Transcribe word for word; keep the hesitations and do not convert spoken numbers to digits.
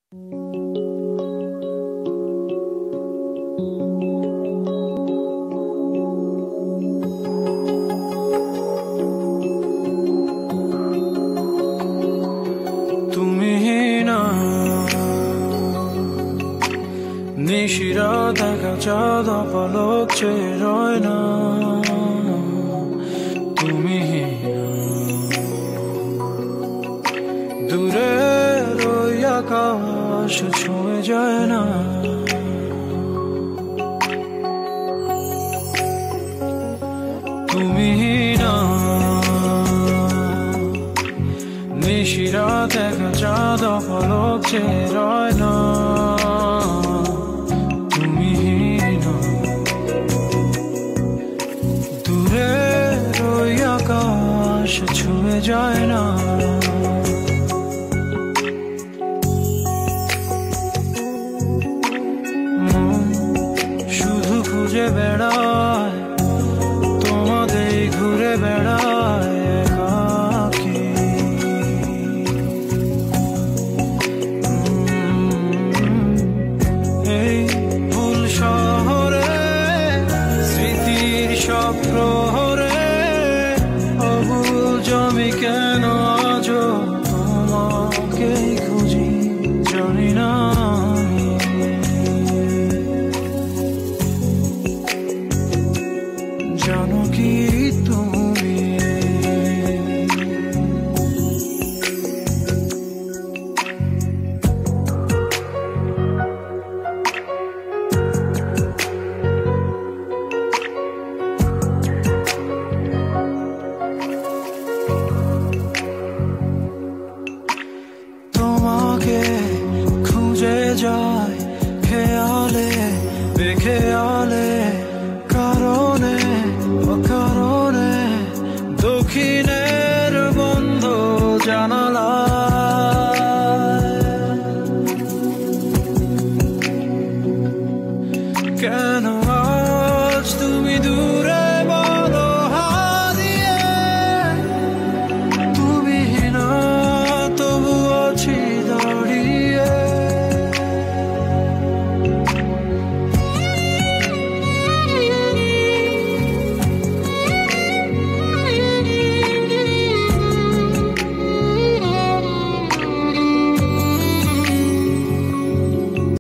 নিশিরা দেখা চাঁদ পলক চেয়ে রয় না, তুমি দূরে ওই আকাশ ছুঁয়ে যায় না। তুমি না নিশিরা দেখা চাঁদ পলক চেয়ে রয় না, ছুঁয়ে যায় না। শুধু খুঁজে বেড়ায় তোমাদের, ঘুরে বেড়ায় একাকী। এই ভুল শহরে স্মৃতির সব প্রহরে আমি কেন আজ তোমাকে খুঁজি জানি না। জানো কি তুমি খুঁজে যায় খেয়ালে বেখেয়াল